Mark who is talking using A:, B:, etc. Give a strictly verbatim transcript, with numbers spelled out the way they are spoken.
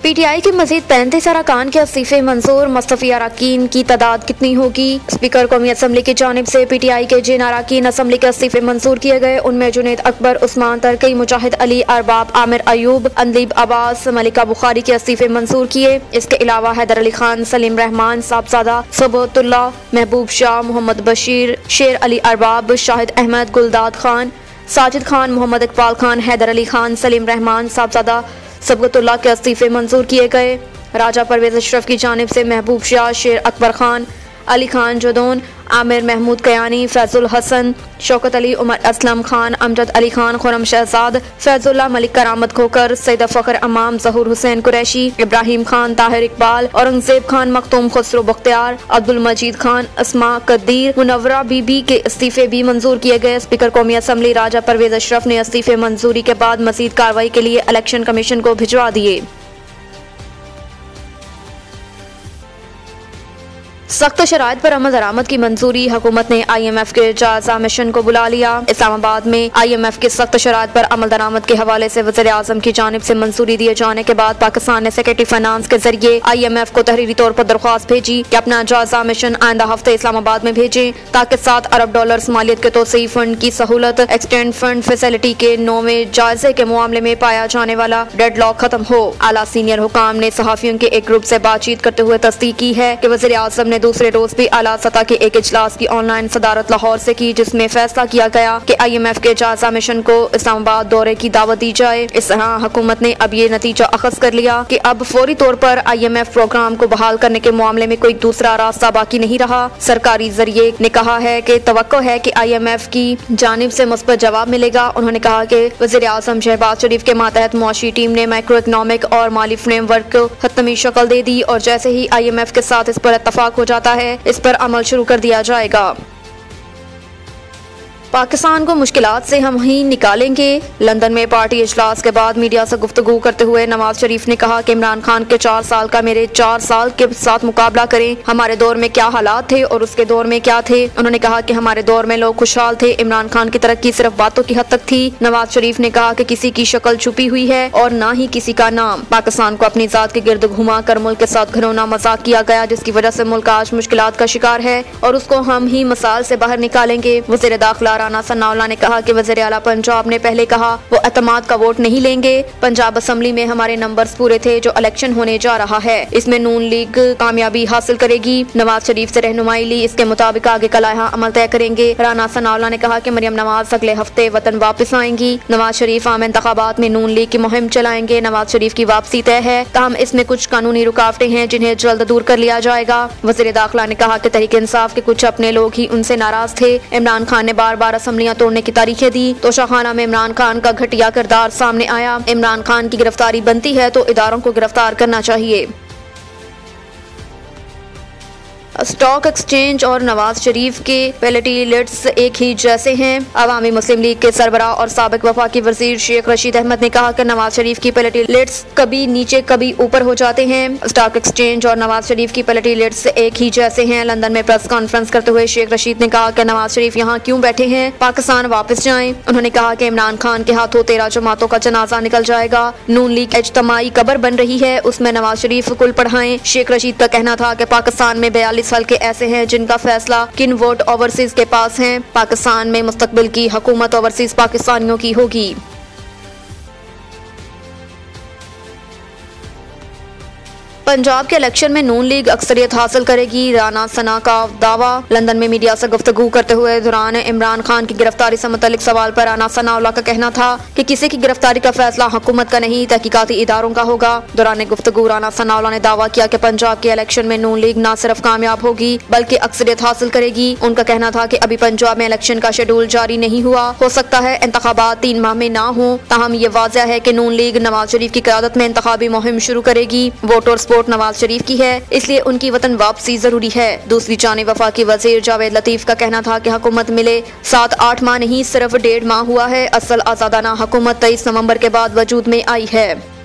A: P T I के मजीद पैंतीस अरकान के इस्तीफे मंजूर। मुस्तफी अरकान की तादाद कितनी होगी? स्पीकर कौमी असम्बली की जानिब से पी टी आई के जिन अरकान असम्बली के इस्तीफे मंजूर किए गए उनमें जुनैद अकबर, उस्मान तरकई, मुजाहिद अली, अरबाब, आमिर अयूब, अंदीब अब्बास, मलिका बुखारी के इस्तीफे मंजूर किए। इसके अलावा हैदर अली खान, सलीम रहमान, साहबजादा सबतुल्ला, महबूब शाह, मोहम्मद बशीर, शेर अली अरबाब, शाहिद अहमद, गुलदाद खान, साजिद खान, मोहम्मद इकबाल खान, हैदर अली खान, सलीम रहमान, साहबजादा सबतुल्ला के इस्तीफे मंजूर किए गए। राजा परवेज अशरफ की जानिब से महबूब शाह, शेर अकबर खान, अली खान जदौन, आमिर महमूद कयानी, फैजुल हसन, शौकत अली, उमर असलम खान, अमजद अली खान, खुरम शहजाद, फैजुल्ला, मलिक करामत खोकर, सैयद फ़खर अमाम, जहूर हुसैन कुरैशी, इब्राहिम खान, ताहिर इकबाल, औरंगजेब खान, मखतूम खुसरो बख्तियार, अब्दुल मजीद खान, अस्मा कदीर, मुनव्वरा बीबी के इस्तीफे भी मंजूर किए गए। स्पीकर कौमी असम्बली राजा परवेज अशरफ ने इस्तीफे मंजूरी के बाद मजीद कार्रवाई के लिए इलेक्शन कमीशन को भिजवा दिए। सख्त शराइत पर अमल दरामद की मंजूरी। हुकूमत ने आई एम एफ के जायजा मिशन को बुला लिया। इस्लामाबाद में आई एम एफ के सख्त शराइत पर अमल दरामद के हवाले से वज़ीर आज़म की जानिब से मंजूरी दिए जाने के बाद पाकिस्तान ने सेक्रेटरी फाइनेंस के जरिए आई एम एफ को तहरीरी तौर पर दरख्वास्त भेजी कि अपना जायजा मिशन आइंदा हफ्ते इस्लामाबाद में भेजें ताकि सात अरब डॉलर मालियत के तोसी फंड की सहूलत एक्सटेंड फंड फैसिलिटी के नौवें जायजे के मामले में पाया जाने वाला डेडलॉक खत्म हो। आला सीनियर हुकाम ने सहाफियों के एक ग्रुप से बातचीत करते हुए तस्दीक की है कि वज़ीर आज़म ने दूसरे रोज भी आला सतह के एक इजलास की ऑनलाइन सदारत लाहौर से की, जिसमें फैसला किया गया कि आई एम एफ के जायजा मिशन को इस्लामाबाद दौरे की दावत दी जाए। इस तरह हुकूमत ने अब ये नतीजा अखज कर लिया कि अब फौरी तौर पर आई एम एफ प्रोग्राम को बहाल करने के मामले में कोई दूसरा रास्ता बाकी नहीं रहा। सरकारी जरिए ने कहा है कि तवक्को है कि आई एम एफ की जानिब से मुस्बत जवाब मिलेगा। उन्होंने कहा कि वज़ीर आज़म शहबाज शरीफ के मातहत मुआशी टीम ने माइक्रो इकनॉमिक और माली फ्रेमवर्क को हतमी शक्ल दे दी और जैसे ही आई एम एफ के साथ इस पर इत्तफाक हो जाता है इस पर अमल शुरू कर दिया जाएगा। पाकिस्तान को मुश्किलात से हम ही निकालेंगे। लंदन में पार्टी इजलास के बाद मीडिया से गुफ्तगू करते हुए नवाज शरीफ ने कहा कि इमरान खान के चार साल का मेरे चार साल के साथ मुकाबला करें। हमारे दौर में क्या हालात थे और उसके दौर में क्या थे। उन्होंने कहा कि हमारे दौर में लोग खुशहाल थे, इमरान खान की तरक्की सिर्फ बातों की हद तक थी। नवाज शरीफ ने कहा कि किसी की शक्ल छुपी हुई है और न ही किसी का नाम। पाकिस्तान को अपनी जात के गिर्द घुमा कर मुल्क के साथ घिनौना मजाक किया गया, जिसकी वजह से मुल्क आज मुश्किलात का शिकार है और उसको हम ही मसाल से बाहर निकालेंगे। वज़ीर दाखिला राना सनाउल्लाह ने कहा कि वज़ीर आला पंजाब ने पहले कहा वो एतमाद का वोट नहीं लेंगे। पंजाब असम्बली में हमारे नंबर्स पूरे थे। जो इलेक्शन होने जा रहा है इसमें नून लीग कामयाबी हासिल करेगी। नवाज शरीफ से रहनुमाई ली, इसके मुताबिक आगे का लाइहा अमल तय करेंगे। राना सनाउल्लाह ने कहा कि मरियम नवाज अगले हफ्ते वतन वापस आएंगी। नवाज शरीफ आम इंतखाबात में नून लीग की मुहिम चलाएंगे। नवाज शरीफ की वापसी तय है, ताहम इसमें कुछ कानूनी रुकावटें हैं जिन्हें जल्द दूर कर लिया जाएगा। वज़ीर दाखिला ने कहा कि तहरीक इंसाफ के कुछ अपने लोग ही उनसे नाराज थे। इमरान खान ने बार बार असम्बलियां तोड़ने की तारीखें दी तो शाहखाना में इमरान खान का घटिया किरदार सामने आया। इमरान खान की गिरफ्तारी बनती है तो इदारों को गिरफ्तार करना चाहिए। स्टॉक एक्सचेंज और नवाज शरीफ के प्लेटलेट्स एक ही जैसे हैं। अवामी मुस्लिम लीग के सरबराह और साबिक वफाकी वजीर शेख रशीद अहमद ने कहा कि नवाज शरीफ की प्लेटलेट्स कभी नीचे कभी ऊपर हो जाते हैं। स्टॉक एक्सचेंज और नवाज शरीफ की प्लेटलेट्स एक ही जैसे हैं। लंदन में प्रेस कॉन्फ्रेंस करते हुए शेख रशीद ने कहा कि नवाज शरीफ यहाँ क्यों बैठे हैं, पाकिस्तान वापस जाएं। उन्होंने कहा कि इमरान खान के हाथों तेरह जमातों का जनाजा निकल जाएगा। नून लीग इज्तमाई कबर बन रही है, उसमें नवाज शरीफ कुल पढ़ाएं। शेख रशीद का कहना था कि पाकिस्तान में बयालीस हल्के ऐसे हैं जिनका फैसला किन वोट ओवरसीज के पास हैं। पाकिस्तान में मुस्तकबिल की हुकूमत ओवरसीज पाकिस्तानियों की होगी। पंजाब के इलेक्शन में नून लीग अक्सरियत हासिल करेगी, राना सना का दावा। लंदन में मीडिया से गुफ्तगू करते हुए दौरान इमरान खान की गिरफ्तारी से मुतल्लिक सवाल पर राना सनाउल्लाह का कहना था कि किसी की गिरफ्तारी का फैसला हुकूमत का नहीं तहकीकाती इदारों का होगा। दौरान गुफ्तगू राना सनाउल्लाह ने दावा किया कि पंजाब के इलेक्शन में नून लीग न सिर्फ कामयाब होगी बल्कि अक्सरियत हासिल करेगी। उनका कहना था कि अभी पंजाब में इलेक्शन का शेड्यूल जारी नहीं हुआ, हो सकता है इंतखाबात तीन माह में न हो। ताहम ये वाज़ह है कि नून लीग नवाज शरीफ की क़यादत में इंतखाबी मुहिम शुरू करेगी। वोट और सपोर्ट नवाज शरीफ की है, इसलिए उनकी वतन वापसी जरूरी है। दूसरी जानिब वफाकी वजीर जावेद लतीफ का कहना था कि हुकूमत मिले सात आठ माह नहीं सिर्फ डेढ़ माह हुआ है। असल आजादाना हुकूमत तेईस नवंबर के बाद वजूद में आई है।